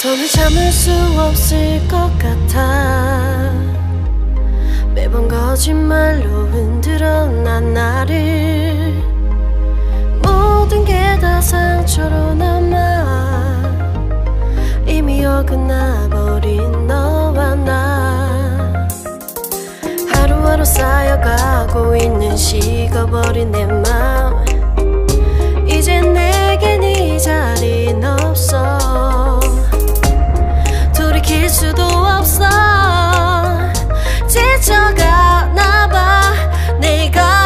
더는 참을 수 없을 것 같아. 매번 거짓말로 흔들어 난 나를. 모든 게 다 상처로 남아 이미 어긋나버린 너와 나. 하루하루 쌓여가고 있는 식어버린 내 맘. 이제 내겐 이 자리는 없어. 돌이킬 수도 없어. 지쳐가나봐 내가.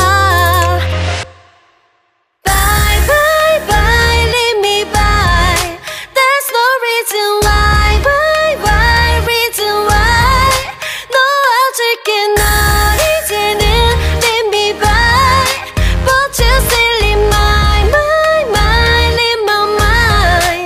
Bye bye bye leave me by. There's no reason why. Why why reason why. 놓아줄게 널 이제는 leave me by. But you still in my mind in my mind.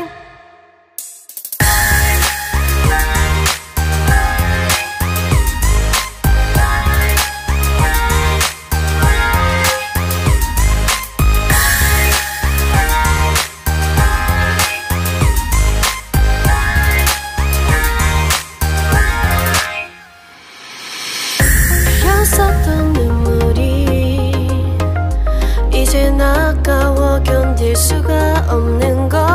흘렸었던 눈물이 이젠 아까워 견딜 수가 없는 걸.